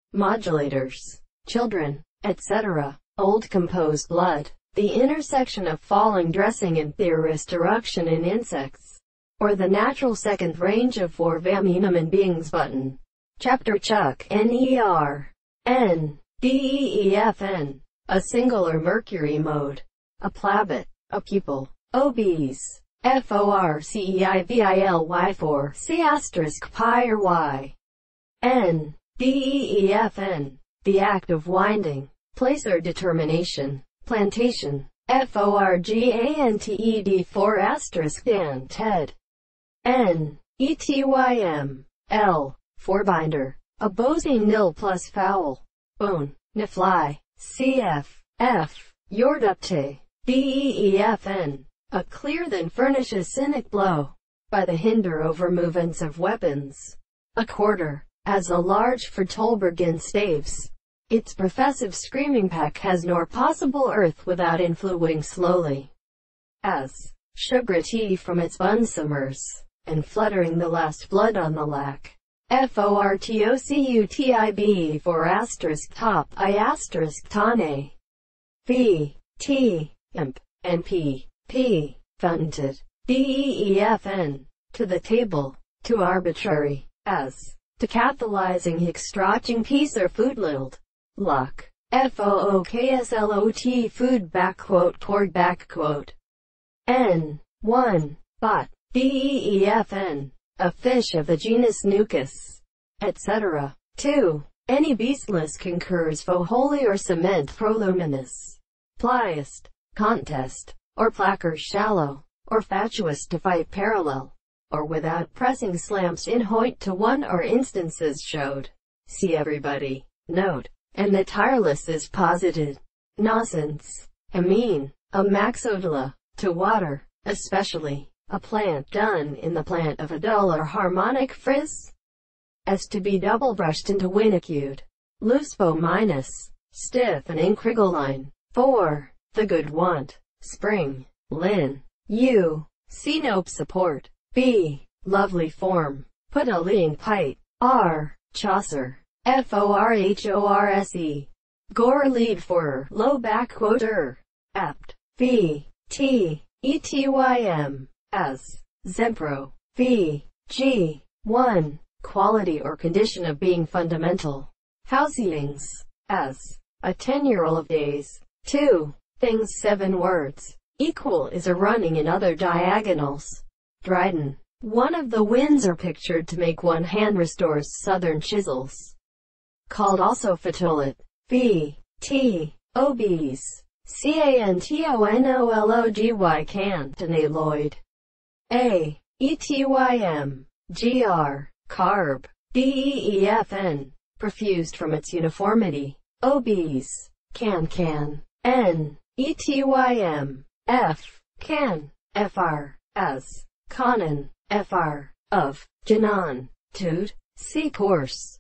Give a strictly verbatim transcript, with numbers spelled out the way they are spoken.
modulators, children, et cetera. Old composed blood, the intersection of falling dressing and theorist eruption in insects, or the natural second range of four vaminum in beings. Button. Chapter Chuck, N E R, N, D E E F N, a singular mercury mode, a plavit, a pupil, obese, F O R C E I V I L Y four, C asterisk pi or Y, N, D E E F N, the act of winding, place or determination, plantation, F O R G A N T E D four asterisk Dan Ted, N, E T Y M, L, forebinder, a bosine nil plus foul, bone, nifly, C F, F, yordupte, D E E F N, a clear then furnishes cynic blow, by the hinder over movements of weapons, a quarter, as a large for Tolbergen staves, its professive screaming pack has nor possible earth without influing slowly, as sugar tea from its bunsimmers, and fluttering the last blood on the lac. F O R T O C U T I B for asterisk top I asterisk tane. V, T, imp, and P, P, founted. D E E F N, to the table, to arbitrary, as, to catalyzing extracting piece or food lild. Luck. F O O K S L O T food backquote toward backquote. N, one, bot. D E E F N, a fish of the genus Nucus, et cetera. two. Any beastless concurs fo holy or cement proluminous, pliest, contest, or placker shallow, or fatuous to fight parallel, or without pressing slamps in hoint to one or instances showed. See everybody. Note. And the tireless is posited. Nonsense. Amine. A maxodula. To water, especially. A plant done in the plant of a dull or harmonic frizz, as to be double brushed into winnicued. Loosebo minus, stiff and incrigoline. four. The good want. Spring. Lin. U. Cenope support. B. Lovely form. Put a leading pite. R. Chaucer. F O R H O R S E. Gore lead for low back quoter. Apt. V. T. E T Y M. As, Zempro, V, G, one, quality or condition of being fundamental. Housings, as, a tenural of days. two, things seven words. Equal is a running in other diagonals. Dryden, one of the winds are pictured to make one hand restores southern chisels. Called also fatolit, V, T, obese, C A N T O N O L O G Y cantonaloid. A, E T Y M, G R, carb, D E E F N, perfused from its uniformity, obese, can can, N, E T Y M, F, can, F R, as, conan, F R, of, Janan, toot, C course.